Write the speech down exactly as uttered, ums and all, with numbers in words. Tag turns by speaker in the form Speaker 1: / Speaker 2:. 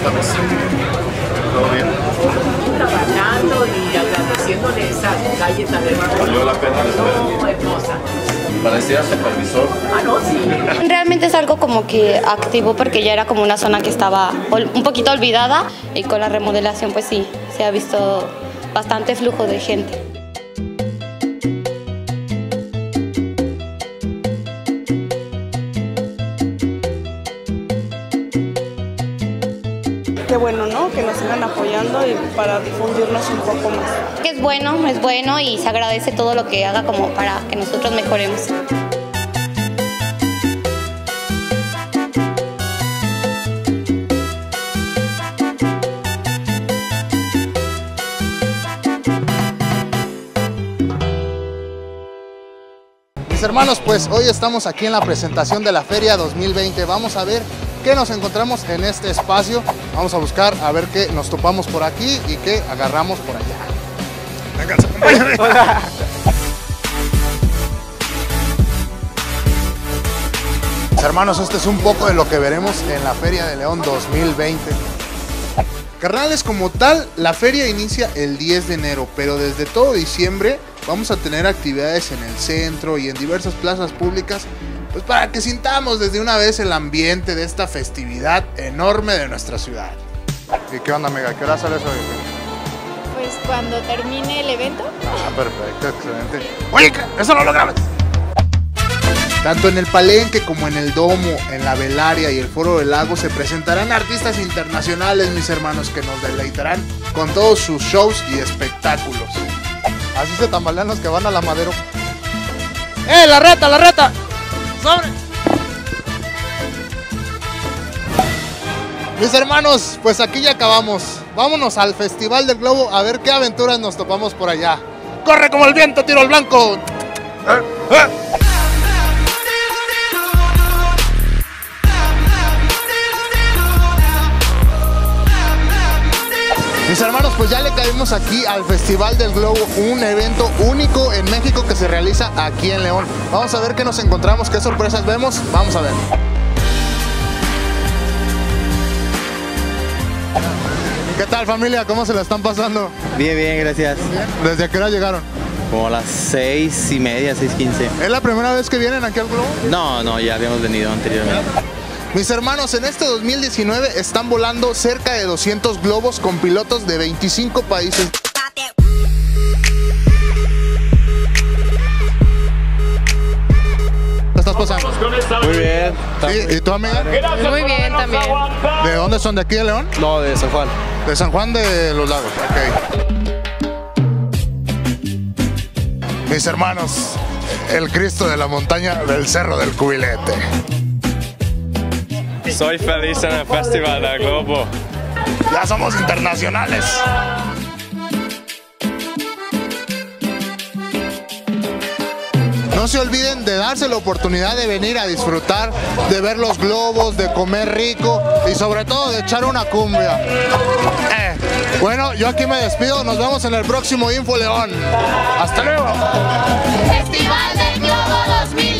Speaker 1: estamos? ¿Todo bien?
Speaker 2: Trabajando y agradeciéndole esa calle tan hermosa.
Speaker 1: ¿Valió la pena?
Speaker 2: No, hermosa.
Speaker 1: Parecía supervisor.
Speaker 2: Ah, no, sí.
Speaker 3: Realmente es algo como que activo porque ya era como una zona que estaba un poquito olvidada y con la remodelación pues sí, se ha visto bastante flujo de gente.
Speaker 4: Qué bueno, ¿no? Que nos sigan apoyando y para difundirnos un poco más.
Speaker 3: Que es bueno, es bueno y se agradece todo lo que haga como para que nosotros mejoremos.
Speaker 5: Mis hermanos, pues hoy estamos aquí en la presentación de la Feria dos mil veinte. Vamos a ver qué nos encontramos en este espacio. Vamos a buscar a ver qué nos topamos por aquí y qué agarramos por allá. Venga, acompáñame. Mis hermanos, este es un poco de lo que veremos en la Feria de León dos mil veinte. Carnales, como tal, la feria inicia el diez de enero, pero desde todo diciembre vamos a tener actividades en el centro y en diversas plazas públicas, pues para que sintamos desde una vez el ambiente de esta festividad enorme de nuestra ciudad. ¿Y qué onda, amiga? ¿Qué hora sale eso?
Speaker 6: Pues cuando termine el evento.
Speaker 5: Ah, perfecto, excelente. Oye, eso no lo grabes. Tanto en el Palenque como en el Domo, en la Velaria y el Foro del Lago se presentarán artistas internacionales, mis hermanos, que nos deleitarán con todos sus shows y espectáculos. Así se tambalean los que van a la Madero. ¡Eh, la reta, la reta! ¡Sobre! Mis hermanos, pues aquí ya acabamos. Vámonos al Festival del Globo a ver qué aventuras nos topamos por allá. ¡Corre como el viento, tiro al blanco! ¡Eh, eh! Mis hermanos, pues ya le caímos aquí al Festival del Globo, un evento único en México que se realiza aquí en León. Vamos a ver qué nos encontramos, qué sorpresas vemos, vamos a ver. ¿Qué tal, familia? ¿Cómo se la están pasando?
Speaker 7: Bien, bien, gracias.
Speaker 5: ¿Desde qué hora llegaron?
Speaker 7: Como a las seis y media, seis quince.
Speaker 5: ¿Es la primera vez que vienen aquí al Globo?
Speaker 7: No, no, ya habíamos venido anteriormente.
Speaker 5: Mis hermanos, en este dos mil diecinueve están volando cerca de doscientos globos con pilotos de veinticinco países. ¿Qué estás pasando?
Speaker 7: Muy bien.
Speaker 5: ¿Sí? ¿Y tú, amiga?
Speaker 6: Muy bien también.
Speaker 5: ¿De dónde son? ¿De aquí de León?
Speaker 7: No, de San Juan.
Speaker 5: De San Juan de los Lagos, ok. Mis hermanos, el Cristo de la montaña del Cerro del Cubilete.
Speaker 8: Soy feliz en el Festival del Globo.
Speaker 5: Ya somos internacionales. No se olviden de darse la oportunidad de venir a disfrutar, de ver los globos, de comer rico y sobre todo de echar una cumbia. Eh, bueno, yo aquí me despido, nos vemos en el próximo Info León. Hasta luego.
Speaker 9: Festival del Globo dos mil